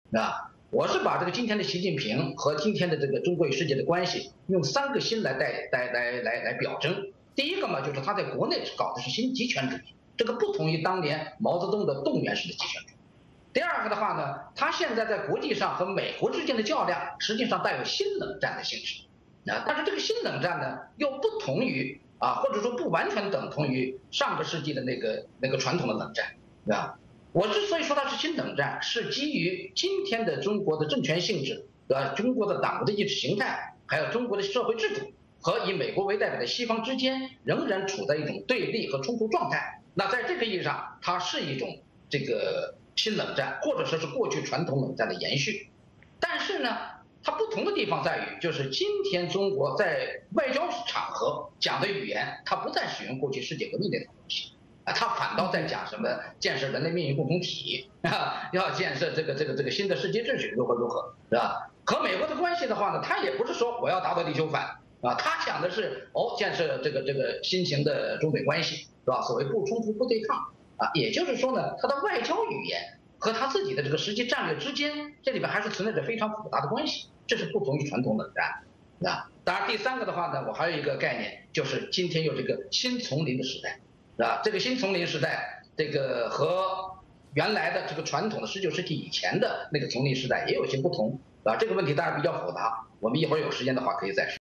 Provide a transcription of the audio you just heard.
啊。我是把这个今天的习近平和今天的这个中国与世界的关系，用三个新来表征。第一个嘛，就是他在国内搞的是新极权主义，这个不同于当年毛泽东的动员式的极权主义。第二个的话呢，他现在在国际上和美国之间的较量，实际上带有新冷战的性质。但是这个新冷战呢，又不同于或者说不完全等同于上个世纪的那个传统的冷战，对吧？我之所以说它是新冷战，是基于今天的中国的政权性质，对吧？中国的党的意识形态，还有中国的社会制度和以美国为代表的西方之间仍然处在一种对立和冲突状态。那在这个意义上，它是一种这个新冷战，或者说是过去传统冷战的延续。但是呢，它不同的地方在于，就是今天中国在外交场合讲的语言，它不再使用过去世界革命那套东西，它反倒在讲什么建设人类命运共同体要建设这个新的世界秩序如何如何，是吧？和美国的关系的话呢，它也不是说我要打倒地球反它讲的是建设这个新型的中美关系，是吧？所谓不冲突不对抗也就是说呢，它的外交语言和他自己的这个实际战略之间，这里边还是存在着非常复杂的关系，这是不同于传统冷战当然，第三个的话呢，我还有一个概念，就是今天有这个新丛林的时代，是吧？这个新丛林时代，这个和原来的这个传统的19世纪以前的那个丛林时代也有些不同，这个问题当然比较复杂，我们一会儿有时间的话可以再说。